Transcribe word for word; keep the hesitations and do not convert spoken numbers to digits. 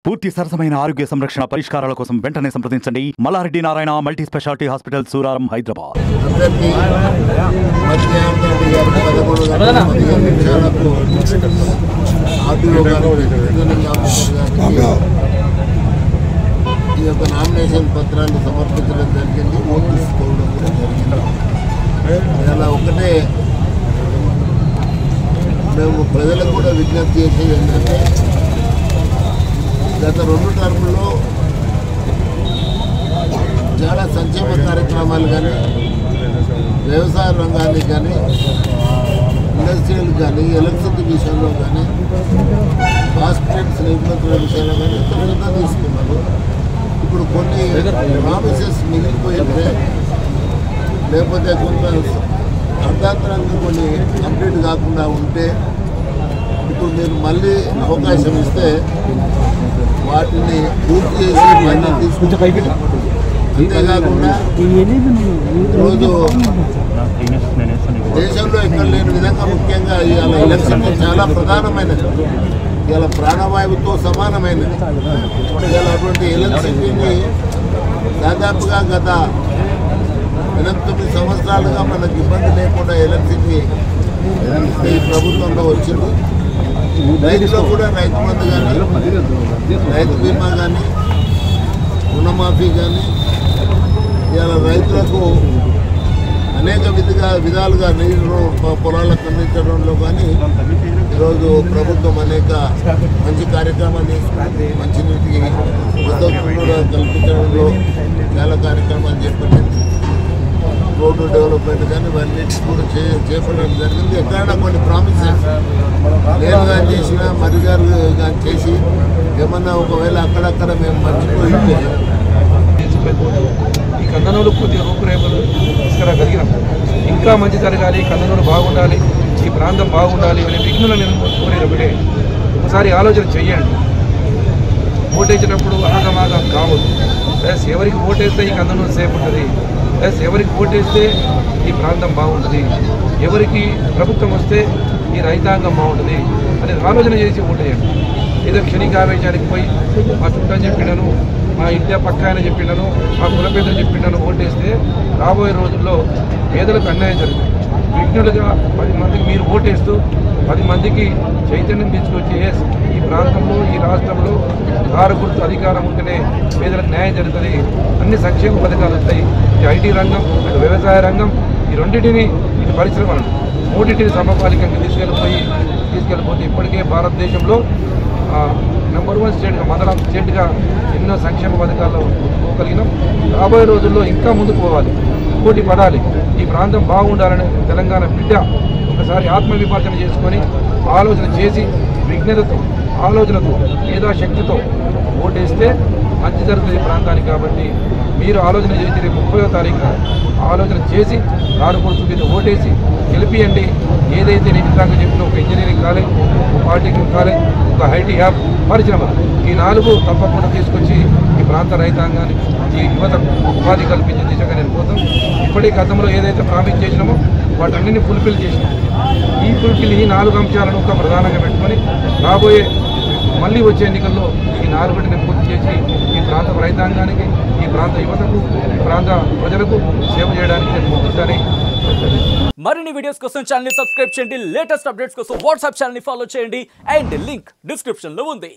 పూర్తి సరసమైన ఆరోగ్య సంరక్షణ పరిష్కారాల కోసం వెంటనే సంప్రదించండి Mallareddy Narayana multi specialty hospital Suraram Hyderabad. ఈ యొక్క నామినేషన్ పత్రాలు సమర్పించడం జరిగింది, ఓటు తీసుకోవడం కూడా జరిగింది. ఇలా ఒకటే మేము ప్రజలకు కూడా విజ్ఞప్తి చేసేది ఏంటంటే, గత రెండు టర్ముల్లో చాలా సంక్షేమ కార్యక్రమాలు కానీ, వ్యవసాయ రంగానికి కానీ, ఇండస్ట్రియల్ కానీ, ఎలక్ట్రిసిటీ విషయంలో కానీ, హాస్పిటల్స్ నిర్మించిన విషయంలో కానీ త్వరగా తీసుకున్నారు. ఇప్పుడు కొన్ని ప్రామిసెస్ మిగిలిపోయింటే, లేకపోతే కొంత అర్ధాంతరంగా కొన్ని కంప్లీట్ కాకుండా ఉంటే, ఇప్పుడు మీరు మళ్ళీ అవకాశం ఇస్తే వాటిని పూర్తి చేసి మళ్ళీ తీసుకుంటే, అంతేకాకుండా ఈరోజు దేశంలో ఎక్కడ లేని విధంగా ముఖ్యంగా ఇవాళ ఎలక్షన్ చాలా ప్రధానమైనది, ఇవాళ ప్రాణవాయువుతో సమానమైనది. ఇవాళ అటువంటి ఎలక్ట్రిసిటీని దాదాపుగా గత ఎనభై తొమ్మిది సంవత్సరాలుగా మనకు ఇబ్బంది లేకుండా ఎలక్ట్రిసిటీ ఈ ప్రభుత్వంలో వచ్చింది. రైతులో కూడా రైతు బంధు కానీ, రైతు బీమా కానీ, రుణమాఫీ కానీ, ఇవాళ రైతులకు అనేక విధిగా విధాలుగా నీరు పొలాలకు అందించడంలో కానీ ఈరోజు ప్రభుత్వం అనేక మంచి కార్యక్రమాలు తీసుకుంది. మంచినీటికి మద్దతు కూడా కల్పించడంలో చాలా కార్యక్రమాలు చేపట్టింది. రోడ్డు డెవలప్మెంట్ కానీ ఇవన్నీ కూడా చే చేపట్టడం జరిగింది. ఎక్కడైనా కొన్ని ప్రామిసెస్ నేను కానీ చేసినా మరి గారు కానీ చేసి ఏమన్నా ఒకవేళ అక్కడక్కడ మేము మర్చిపోయింటే ఈ కందనూరు కొద్దిగా రూపురేఖలు తీసుకురాగలిగినాం. ఇంకా మంచి జరగాలి, కందనూరు బాగుండాలి, ఈ ప్రాంతం బాగుండాలి అనే విఘ్నులు నేను కోరేది ఒకటే, ఒకసారి ఆలోచన చెయ్యండి. ఓటేసినప్పుడు ఆగమాగం కావద్దు. ప్లస్ ఎవరికి ఓటేస్తే ఈ కందనూరు సేఫ్ ఉంటుంది, ప్లస్ ఎవరికి ఓటేస్తే ఈ ప్రాంతం బాగుంటుంది, ఎవరికి ప్రభుత్వం వస్తే ఈ రైతాంగం బాగుంటుంది అనే ఆలోచన చేసి ఓటేయండి. ఏదో క్షణికావేశానికి పోయి మా చుట్టం చెప్పినాను, మా ఇండియా పక్క ఆయన చెప్పినాను, మా కులపేదలు చెప్పినాను ఓటేస్తే రాబోయే రోజుల్లో పేదలకు అన్యాయం జరుగుతుంది. విఘ్నులుగా పది మందికి మీరు ఓటేస్తూ పది మందికి చైతన్యం తీసుకొచ్చి ఈ ప్రాంతంలో ఈ రాష్ట్రంలో కారు గుర్తు అధికారం ఉంటేనే పేదలకు న్యాయం జరుగుతుంది, అన్ని సంక్షేమ పథకాలు వస్తాయి. ఈ ఐటీ రంగం, ఇటు వ్యవసాయ రంగం, ఈ రెండింటిని ఇటు పరిశ్రమలు మూడింటిని సమపాలికంగా తీసుకెళ్ళిపోయి తీసుకెళ్ళిపోతే ఇప్పటికే భారతదేశంలో నెంబర్ వన్ స్టేట్గా మొదల స్టేట్గా ఎన్నో సంక్షేమ పథకాల్లో పోగలిగినాం. రాబోయే రోజుల్లో ఇంకా ముందుకు పోవాలి, పోటీ పడాలి. ఈ ప్రాంతం బాగుండాలని తెలంగాణ బిడ్డ ఒకసారి ఆత్మవిమర్శన చేసుకొని ఆలోచన చేసి విజ్ఞతతో ఆలోచనతో మేధాశక్తితో ఓటేస్తే మంచి జరుగుతుంది ఈ ప్రాంతానికి. కాబట్టి మీరు ఆలోచన చేసి రేపు ముప్పయో తారీఖున ఆలోచన చేసి నాడు కొడుకు మీద ఓటేసి గెలిపియండి. ఏదైతే నేను ఇందాక చెప్పిన ఒక ఇంజనీరింగ్ కాలేజ్, ఒక పాలిటెక్నిక్ కాలేజ్, ఒక ఐటీ యాప్ పరిశ్రమ, ఈ నాలుగు తప్పకుండా తీసుకొచ్చి ఈ ప్రాంత రైతాంగానికి ఈ యువతకు ఉపాధి కల్పించే దిశగా నేను పోతాం. ఇప్పటికీ గతంలో ఏదైతే ప్రామిస్ చేసినామో వాటన్నింటినీ ఫుల్ఫిల్ చేసినాం. ఈ ఫుల్ఫిల్ ఈ నాలుగు అంశాలను ఒక ప్రధానంగా పెట్టుకొని రాబోయే మళ్ళీ వచ్చే ఎన్నికల్లో ఈ నాలుగుటిని పూర్తి చేసి ఈ ప్రాంత రైతాంగానికి, ఈ ప్రాంత యువతకు, ఈ ప్రాంత ప్రజలకు సేవ చేయడానికి నేను ముందుతానని. మరిన్ని వీడియోస్ కోసం ఛానల్ ని సబ్స్క్రైబ్ చేయండి, లేటెస్ట్ అప్డేట్స్ కోసం వాట్సాప్ ఛానల్ ని ఫాలో చేయండి అండ్ లింక్ డిస్క్రిప్షన్ లో ఉంది.